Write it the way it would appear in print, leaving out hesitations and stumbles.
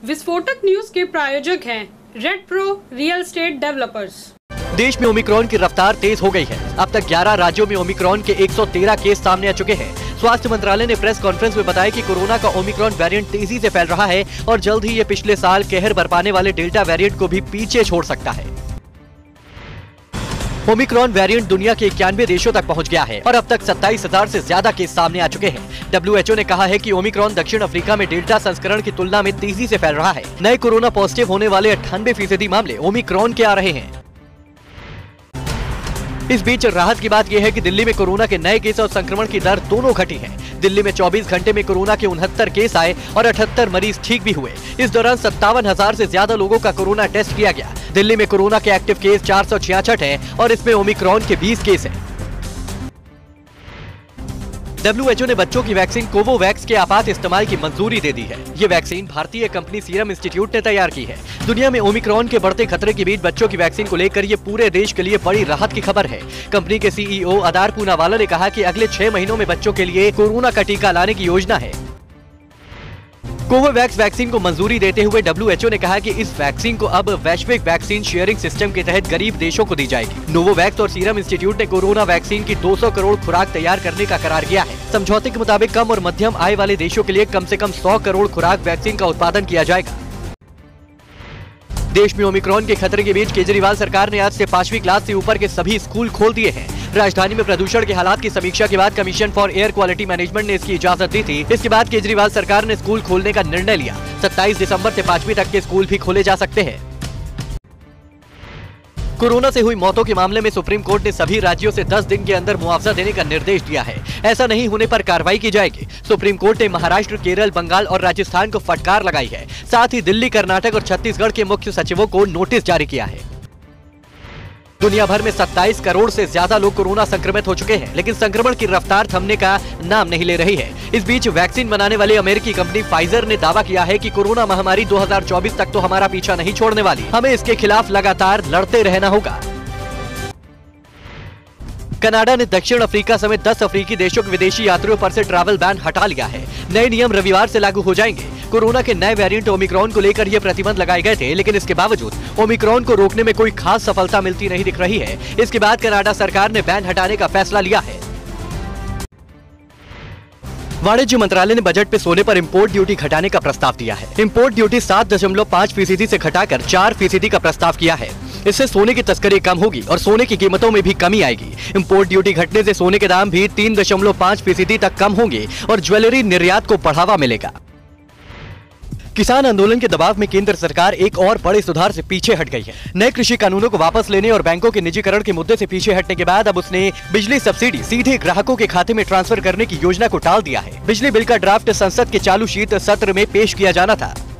विस्फोटक न्यूज के प्रायोजक हैं red pro real estate developers. देश में ओमिक्रॉन की रफ्तार तेज हो गई है। अब तक 11 राज्यों में ओमिक्रॉन के 113 केस सामने आ चुके हैं। स्वास्थ्य मंत्रालय ने प्रेस कॉन्फ्रेंस में बताया कि कोरोना का ओमिक्रॉन वेरिएंट तेजी से फैल रहा है और जल्द ही ये पिछले साल कहर बरपाने वाले डेल्टा वेरिएंट को भी पीछे छोड़ सकता है। ओमिक्रॉन वेरिएंट दुनिया के 91 देशों तक पहुंच गया है और अब तक 27,000 से ज्यादा केस सामने आ चुके हैं। WHO ने कहा है कि ओमिक्रॉन दक्षिण अफ्रीका में डेल्टा संस्करण की तुलना में तेजी से फैल रहा है। नए कोरोना पॉजिटिव होने वाले 98% मामले ओमिक्रॉन के आ रहे हैं। इस बीच राहत की बात यह है कि दिल्ली में कोरोना के नए केस और संक्रमण की दर दोनों घटी है। दिल्ली में 24 घंटे में कोरोना के 69 केस आए और 78 मरीज ठीक भी हुए। इस दौरान 57,000 से ज्यादा लोगों का कोरोना टेस्ट किया गया। दिल्ली में कोरोना के एक्टिव केस 466 हैं और इसमें ओमिक्रॉन के 20 केस हैं। WHO ने बच्चों की वैक्सीन कोवोवैक्स के आपात इस्तेमाल की मंजूरी दे दी है। ये वैक्सीन भारतीय कंपनी सीरम इंस्टीट्यूट ने तैयार की है। दुनिया में ओमिक्रॉन के बढ़ते खतरे के बीच बच्चों की वैक्सीन को लेकर ये पूरे देश के लिए बड़ी राहत की खबर है। कंपनी के CEO आदार पूनावाला ने कहा कि अगले 6 महीनों में बच्चों के लिए कोरोना का टीका लाने की योजना है। कोवोवैक्स वैक्सीन को मंजूरी देते हुए WHO ने कहा कि इस वैक्सीन को अब वैश्विक वैक्सीन शेयरिंग सिस्टम के तहत गरीब देशों को दी जाएगी। नोवोवैक्स और सीरम इंस्टीट्यूट ने कोरोना वैक्सीन की 200 करोड़ खुराक तैयार करने का करार किया है। समझौते के मुताबिक कम और मध्यम आय वाले देशों के लिए कम से कम 100 करोड़ खुराक वैक्सीन का उत्पादन किया जाएगा। देश में ओमिक्रॉन के खतरे के बीच केजरीवाल सरकार ने आज से 5वीं क्लास से ऊपर के सभी स्कूल खोल दिए हैं। राजधानी में प्रदूषण के हालात की समीक्षा के बाद Commission for Air Quality Management ने इसकी इजाजत दी थी। इसके बाद केजरीवाल सरकार ने स्कूल खोलने का निर्णय लिया। 27 दिसंबर से 5वीं तक के स्कूल भी खोले जा सकते हैं। कोरोना से हुई मौतों के मामले में सुप्रीम कोर्ट ने सभी राज्यों से 10 दिन के अंदर मुआवजा देने का निर्देश दिया है। ऐसा नहीं होने पर कार्रवाई की जाएगी। सुप्रीम कोर्ट ने महाराष्ट्र, केरल, बंगाल और राजस्थान को फटकार लगाई है। साथ ही दिल्ली, कर्नाटक और छत्तीसगढ़ के मुख्य सचिवों को नोटिस जारी किया है। दुनिया भर में 27 करोड़ से ज्यादा लोग कोरोना संक्रमित हो चुके हैं, लेकिन संक्रमण की रफ्तार थमने का नाम नहीं ले रही है। इस बीच वैक्सीन बनाने वाली अमेरिकी कंपनी फाइजर ने दावा किया है कि कोरोना महामारी 2024 तक तो हमारा पीछा नहीं छोड़ने वाली। हमें इसके खिलाफ लगातार लड़ते रहना होगा। कनाडा ने दक्षिण अफ्रीका समेत 10 अफ्रीकी देशों के विदेशी यात्रियों पर से ट्रैवल बैन हटा लिया है। नए नियम रविवार से लागू हो जाएंगे। कोरोना के नए वेरिएंट ओमिक्रॉन को लेकर ये प्रतिबंध लगाए गए थे, लेकिन इसके बावजूद ओमिक्रॉन को रोकने में कोई खास सफलता मिलती नहीं दिख रही है। इसके बाद कनाडा सरकार ने बैन हटाने का फैसला लिया है। वाणिज्य मंत्रालय ने बजट पे सोने पर इंपोर्ट ड्यूटी घटाने का प्रस्ताव दिया है। इंपोर्ट ड्यूटी 7.5% से घटाकर 4% का प्रस्ताव किया है। इससे सोने की तस्करी कम होगी और सोने की कीमतों में भी कमी आएगी। इंपोर्ट ड्यूटी घटने से सोने के दाम भी 3.5% तक कम होंगे और ज्वेलरी निर्यात को बढ़ावा मिलेगा। किसान आंदोलन के दबाव में केंद्र सरकार एक और बड़े सुधार से पीछे हट गई है। नए कृषि कानूनों को वापस लेने और बैंकों के निजीकरण के मुद्दे से पीछे हटने के बाद अब उसने बिजली सब्सिडी सीधे ग्राहकों के खाते में ट्रांसफर करने की योजना को टाल दिया है। बिजली बिल का ड्राफ्ट संसद के चालू शीत सत्र में पेश किया जाना था।